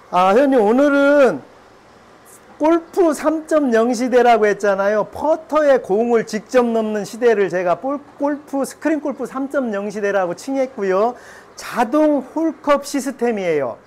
회원님, 오늘은 골프 3.0 시대라고 했잖아요. 퍼터에 공을 직접 넣는 시대를 제가 스크린 골프 3.0 시대라고 칭했고요. 자동 홀컵 시스템이에요.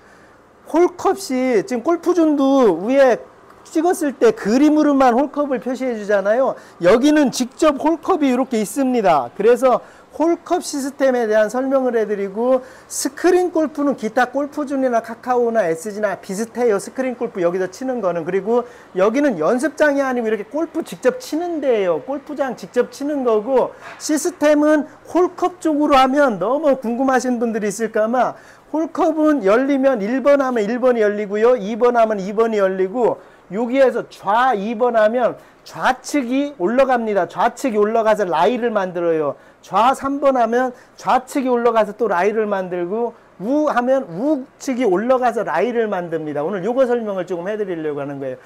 홀컵이 지금 골프존도 위에 찍었을 때 그림으로만 홀컵을 표시해 주잖아요. 여기는 직접 홀컵이 이렇게 있습니다. 그래서 홀컵 시스템에 대한 설명을 해드리고, 스크린 골프는 기타 골프존이나 카카오나 SG나 비슷해요. 스크린 골프 여기서 치는 거는. 그리고 여기는 연습장이 아니고 이렇게 골프 직접 치는 데예요. 골프장 직접 치는 거고, 시스템은 홀컵 쪽으로 하면 너무 궁금하신 분들이 있을까봐, 홀컵은 열리면 1번 하면 1번이 열리고요, 2번 하면 2번이 열리고, 여기에서 좌 2번 하면 좌측이 올라갑니다. 좌측이 올라가서 라이를 만들어요. 좌 3번 하면 좌측이 올라가서 또 라이를 만들고, 우 하면 우측이 올라가서 라이를 만듭니다. 오늘 요거 설명을 조금 해드리려고 하는 거예요.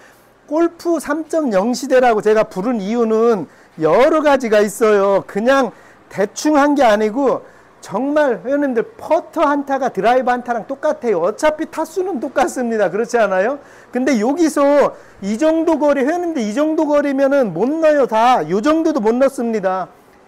골프 3.0 시대라고 제가 부른 이유는 여러 가지가 있어요. 그냥 대충 한 게 아니고, 정말 회원님들 퍼터 한타가 드라이브 한타랑 똑같아요. 어차피 타수는 똑같습니다. 그렇지 않아요? 근데 여기서 이 정도 거리, 회원님들 이 정도 거리면은 못 넣어요. 다 요 정도도 못 넣습니다.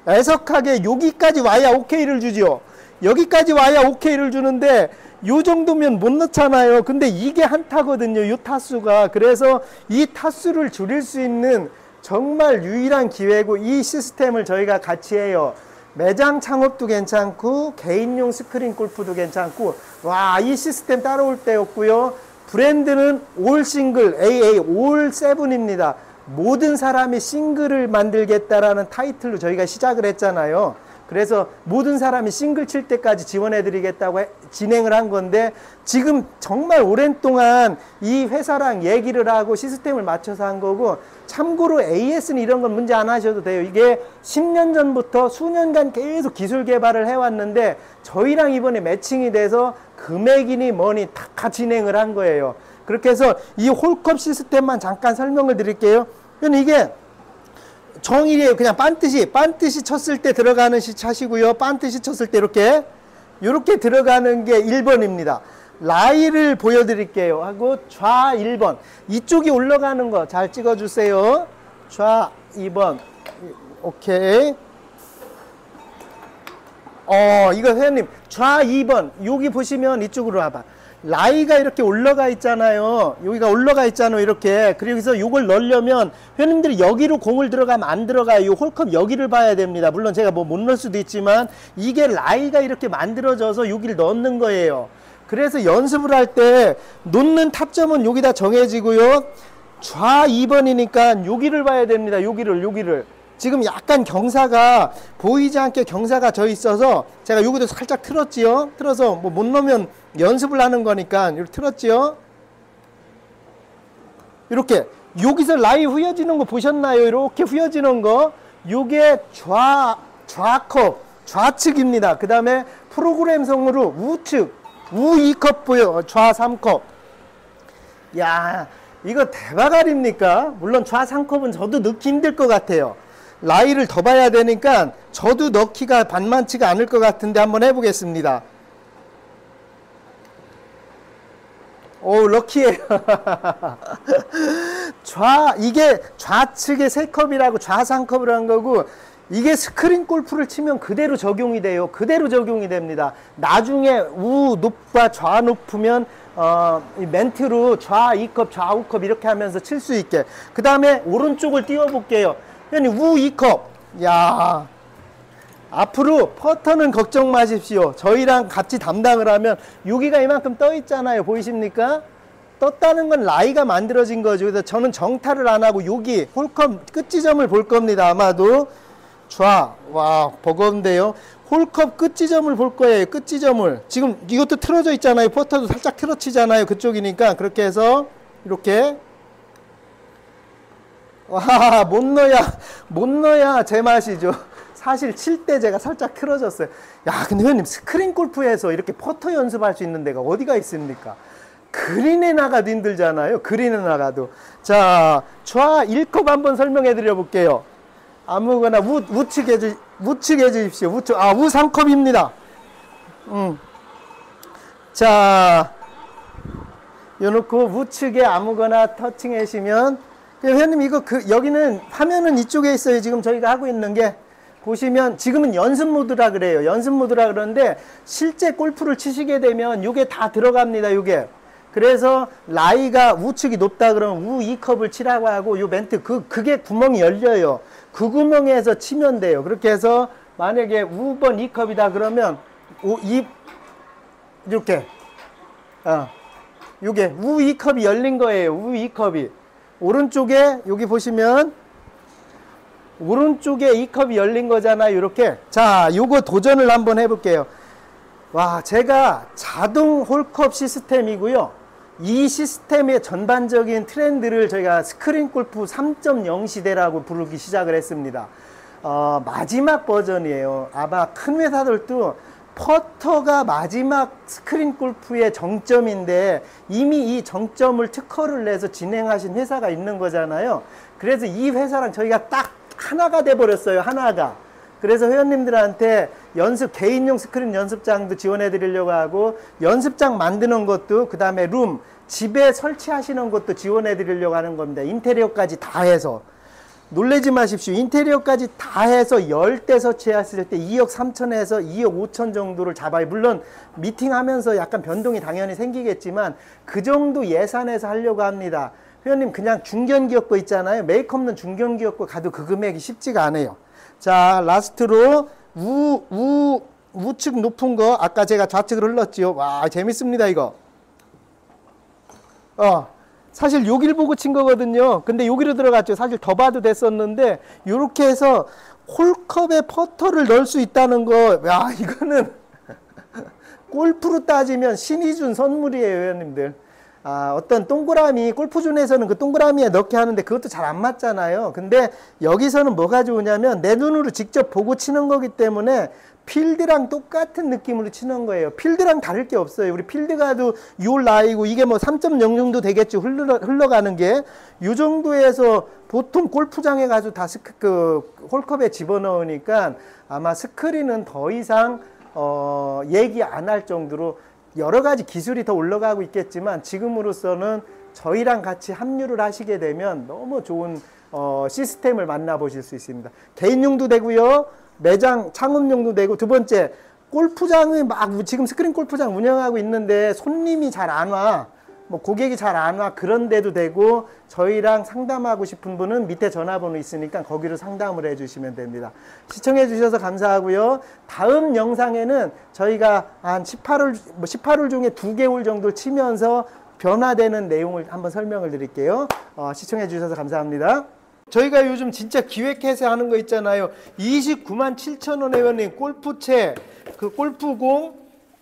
애석하게 여기까지 와야 오케이를 주죠. 여기까지 와야 오케이를 주는데 요 정도면 못 넣잖아요. 근데 이게 한타거든요, 요 타수가. 그래서 이 타수를 줄일 수 있는 정말 유일한 기회고, 이 시스템을 저희가 같이 해요. 매장 창업도 괜찮고 개인용 스크린 골프도 괜찮고, 와, 이 시스템 따라올 데 없고요. 브랜드는 올 싱글 AA 올 세븐입니다. 모든 사람이 싱글을 만들겠다라는 타이틀로 저희가 시작을 했잖아요. 그래서 모든 사람이 싱글 칠 때까지 지원해 드리겠다고 진행을 한 건데, 지금 정말 오랜 동안 이 회사랑 얘기를 하고 시스템을 맞춰서 한 거고, 참고로 AS는 이런 건 문제 안 하셔도 돼요. 이게 10년 전부터 수년간 계속 기술 개발을 해왔는데, 저희랑 이번에 매칭이 돼서 금액이니 뭐니 다 진행을 한 거예요. 그렇게 해서 이 홀컵 시스템만 잠깐 설명을 드릴게요. 이게 정일이에요. 그냥 반드시 쳤을 때 들어가는 시 차시고요. 반드시 쳤을 때 이렇게 들어가는 게 1번입니다. 라이를 보여드릴게요. 하고 좌 1번. 이쪽이 올라가는 거 잘 찍어주세요. 좌 2번. 오케이. 이거 회원님, 좌 2번. 여기 보시면 이쪽으로 와봐. 라이가 이렇게 올라가 있잖아요. 여기가 올라가 있잖아요, 이렇게. 그래서 요걸 넣으려면 회원님들이 여기로 공을 들어가면 안 들어가요. 요 홀컵 여기를 봐야 됩니다. 물론 제가 뭐 못 넣을 수도 있지만, 이게 라이가 이렇게 만들어져서 여기를 넣는 거예요. 그래서 연습을 할 때 놓는 타점은 여기다 정해지고요. 좌 2번이니까 여기를 봐야 됩니다. 여기를. 지금 약간 경사가 보이지 않게 경사가 져 있어서 제가 여기도 살짝 틀었지요. 틀어서 뭐 못 넣으면 연습을 하는 거니까 이렇게 틀었지요. 이렇게 여기서 라이 휘어지는 거 보셨나요? 이렇게 휘어지는 거, 요게 좌컵, 좌측입니다. 그 다음에 프로그램성으로 우측, 우 2컵 보여. 좌 3컵. 야, 이거 대박 아닙니까? 물론 좌 3컵은 저도 넣기 힘들 것 같아요. 라이를 더 봐야 되니까 저도 넣기가 만만치가 않을 것 같은데 한번 해보겠습니다. 오, 럭키예요. 이게 좌측에 3컵이라고 좌 3컵을 한 거고, 이게 스크린 골프를 치면 그대로 적용이 돼요. 그대로 적용이 됩니다. 나중에 우 높아 좌 높으면 이 멘트로 좌 2컵, 좌 5컵 이렇게 하면서 칠 수 있게. 그 다음에 오른쪽을 띄워 볼게요. 우 2컵. 야, 앞으로 퍼터는 걱정 마십시오. 저희랑 같이 담당을 하면 여기가 이만큼 떠 있잖아요. 보이십니까? 떴다는 건 라이가 만들어진 거죠. 그래서 저는 정타를 안 하고 여기 홀컵 끝 지점을 볼 겁니다. 아마도 와, 버거운데요. 홀컵 끝 지점을 볼 거예요. 끝 지점을. 지금 이것도 틀어져 있잖아요. 퍼터도 살짝 틀어치잖아요. 그쪽이니까. 그렇게 해서 이렇게. 와, 못 넣어야 제맛이죠. 사실 칠 때 제가 살짝 틀어졌어요. 야, 근데 회원님, 스크린 골프에서 이렇게 퍼터 연습할 수 있는 데가 어디가 있습니까? 그린에 나가도 힘들잖아요. 그린에 나가도. 자, 좌 1컵 한번 설명해 드려 볼게요. 아무거나 우측 해주십시오. 우 3컵입니다. 자, 요 놓고 우측에 아무거나 터칭하시면, 회원님 이거 여기는 화면은 이쪽에 있어요. 지금 저희가 하고 있는 게. 보시면 지금은 연습 모드라 그래요. 연습 모드라 그러는데 실제 골프를 치시게 되면 이게 다 들어갑니다. 이게. 그래서 라이가 우측이 높다 그러면 우 2컵을 치라고 하고, 요 멘트 그게 구멍이 열려요. 그 구멍에서 치면 돼요. 그렇게 해서 만약에 우번 2컵이다 그러면 이렇게 요게 우 2컵이 열린 거예요. 우 2컵이 오른쪽에 여기 보시면 오른쪽에 2컵이 열린 거잖아요. 이렇게. 자, 요거 도전을 한번 해볼게요. 와, 제가 자동 홀컵 시스템이고요. 이 시스템의 전반적인 트렌드를 저희가 스크린 골프 3.0 시대라고 부르기 시작을 했습니다. 마지막 버전이에요. 아마 큰 회사들도 퍼터가 마지막 스크린 골프의 정점인데 이미 이 정점을 특허를 내서 진행하신 회사가 있는 거잖아요. 그래서 이 회사랑 저희가 딱 하나가 돼 버렸어요. 하나가. 그래서 회원님들한테 개인용 스크린 연습장도 지원해 드리려고 하고, 연습장 만드는 것도, 그 다음에 집에 설치하시는 것도 지원해 드리려고 하는 겁니다. 인테리어까지 다 해서. 놀라지 마십시오. 인테리어까지 다 해서 10대 설치했을 때 2억 3천에서 2억 5천 정도를 잡아요. 물론 미팅하면서 약간 변동이 당연히 생기겠지만 그 정도 예산에서 하려고 합니다. 회원님 그냥 중견기업고 있잖아요. 메이크 없는 중견기업고 가도 그 금액이 쉽지가 않아요. 자, 라스트로 우측 높은 거 아까 제가 좌측으로 흘렀지요. 와, 재밌습니다 이거. 사실 여기를 보고 친 거거든요. 근데 여기로 들어갔죠. 사실 더 봐도 됐었는데 요렇게 해서 홀컵에 퍼터를 넣을 수 있다는 거, 야, 이거는 골프로 따지면 신이 준 선물이에요, 회원님들. 어떤 동그라미, 골프존에서는 그 동그라미에 넣게 하는데 그것도 잘 안 맞잖아요. 근데 여기서는 뭐가 좋으냐면 내 눈으로 직접 보고 치는 거기 때문에 필드랑 똑같은 느낌으로 치는 거예요. 필드랑 다를 게 없어요. 우리 필드 가도 요 라이고 이게 뭐 3.0 정도 되겠죠. 흘러가는 게. 요 정도에서 보통 골프장에 가서 다 홀컵에 집어넣으니까 아마 스크린은 더 이상 얘기 안 할 정도로 여러 가지 기술이 더 올라가고 있겠지만 지금으로서는 저희랑 같이 합류를 하시게 되면 너무 좋은 시스템을 만나보실 수 있습니다. 개인용도 되고요. 매장 창업용도 되고, 두 번째 골프장을 지금 스크린 골프장 운영하고 있는데 손님이 잘 안 와, 뭐 고객이 잘 안 와, 그런 데도 되고, 저희랑 상담하고 싶은 분은 밑에 전화번호 있으니까 거기로 상담을 해주시면 됩니다. 시청해 주셔서 감사하고요. 다음 영상에는 저희가 한 18홀 중에 2개월 정도 치면서 변화되는 내용을 한번 설명을 드릴게요. 시청해 주셔서 감사합니다. 저희가 요즘 진짜 기획해서 하는 거 있잖아요. 29만 7천 원 회원님, 골프채, 골프공,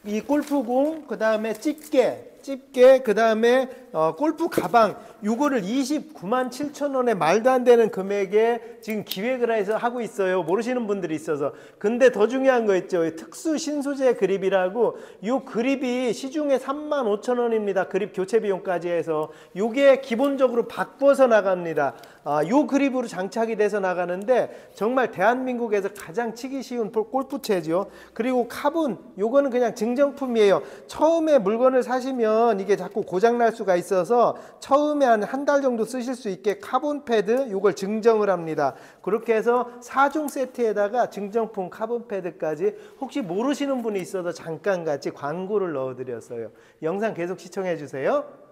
그 다음에 집게, 그 다음에 골프 가방, 요거를 29만 7천 원에 말도 안 되는 금액에 지금 기획을 해서 하고 있어요. 모르시는 분들이 있어서. 근데 더 중요한 거 있죠. 특수 신소재 그립이라고, 요 그립이 시중에 3만 5천 원입니다. 그립 교체 비용까지 해서. 요게 기본적으로 바꿔서 나갑니다. 요 그립으로 장착이 돼서 나가는데 정말 대한민국에서 가장 치기 쉬운 골프채죠. 그리고 카본, 요거는 그냥 증정품이에요. 처음에 물건을 사시면 이게 자꾸 고장날 수가 있어서 처음에 한 달 정도 쓰실 수 있게 카본 패드 요걸 증정을 합니다. 그렇게 해서 4종 세트에다가 증정품 카본 패드까지, 혹시 모르시는 분이 있어서 잠깐 같이 광고를 넣어드렸어요. 영상 계속 시청해 주세요.